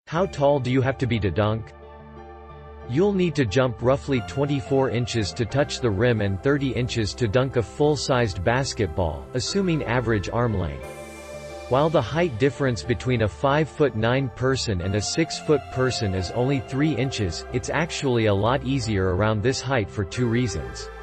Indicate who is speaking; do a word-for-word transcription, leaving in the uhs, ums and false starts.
Speaker 1: How tall do you have to be to dunk? You'll need to jump roughly twenty-four inches to touch the rim and thirty inches to dunk a full-sized basketball, assuming average arm length. While the height difference between a five foot nine person and a six foot person is only three inches, it's actually a lot easier around this height for two reasons.